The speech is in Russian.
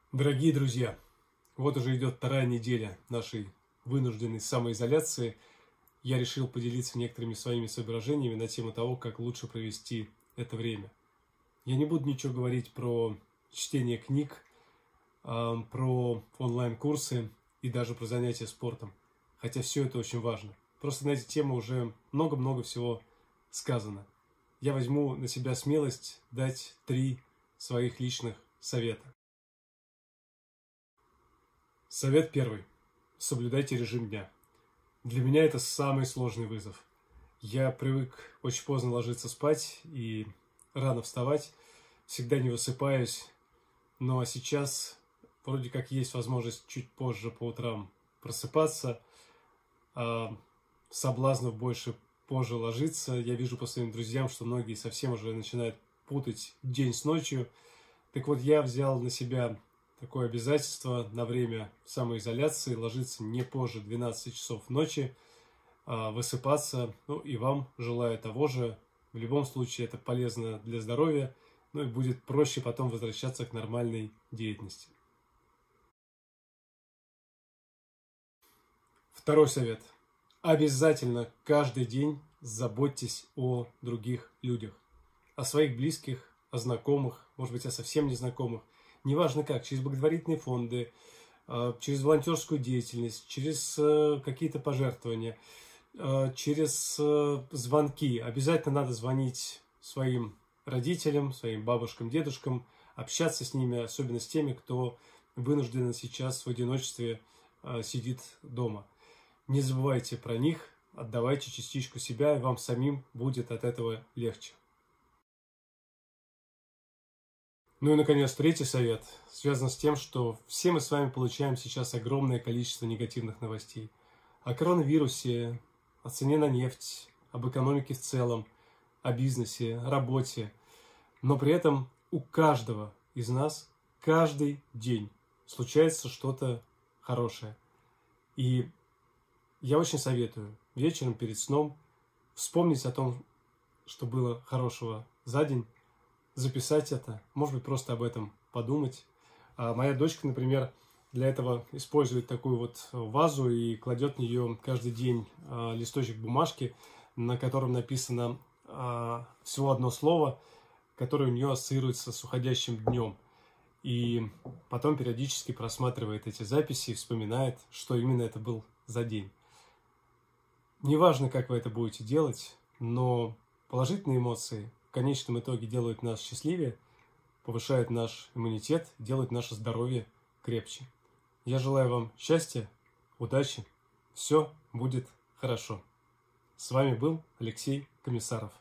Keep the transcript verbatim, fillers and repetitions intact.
Дорогие друзья, вот уже идет вторая неделя нашей вынужденной самоизоляции. Я решил поделиться некоторыми своими соображениями на тему того, как лучше провести это время. Я не буду ничего говорить про чтение книг, про онлайн-курсы и даже про занятия спортом, хотя все это очень важно. Просто на эти темы уже много-много всего сказано. Я возьму на себя смелость дать три своих личных совета. Совет первый. Соблюдайте режим дня. Для меня это самый сложный вызов. Я привык очень поздно ложиться спать и рано вставать, всегда не высыпаюсь, но сейчас вроде как есть возможность чуть позже по утрам просыпаться, а соблазнов больше позже ложиться. Я вижу по своим друзьям, что многие совсем уже начинают путать день с ночью. Так вот, я взял на себя такое обязательство на время самоизоляции ложиться не позже двенадцати часов ночи, а высыпаться. Ну и вам желаю того же. В любом случае это полезно для здоровья, ну и будет проще потом возвращаться к нормальной деятельности. Второй совет. Обязательно каждый день заботьтесь о других людях, о своих близких, о знакомых, может быть, о совсем незнакомых. Неважно как, через благотворительные фонды, через волонтерскую деятельность, через какие-то пожертвования, через звонки. Обязательно надо звонить своим родителям, своим бабушкам, дедушкам, общаться с ними, особенно с теми, кто вынужден сейчас в одиночестве сидит дома. Не забывайте про них, отдавайте частичку себя, и вам самим будет от этого легче. Ну и, наконец, третий совет связан с тем, что все мы с вами получаем сейчас огромное количество негативных новостей. О коронавирусе, о цене на нефть, об экономике в целом, о бизнесе, о работе. Но при этом у каждого из нас каждый день случается что-то хорошее. И я очень советую вечером перед сном вспомнить о том, что было хорошего за день, записать это, может быть, просто об этом подумать. А моя дочка, например, для этого использует такую вот вазу и кладет в нее каждый день а, листочек бумажки, на котором написано а, всего одно слово, которое у нее ассоциируется с уходящим днем. И потом периодически просматривает эти записи и вспоминает, что именно это был за день. Неважно, как вы это будете делать, но положительные эмоции в конечном итоге делают нас счастливее, повышают наш иммунитет, делают наше здоровье крепче. Я желаю вам счастья, удачи, все будет хорошо. С вами был Алексей Комиссаров.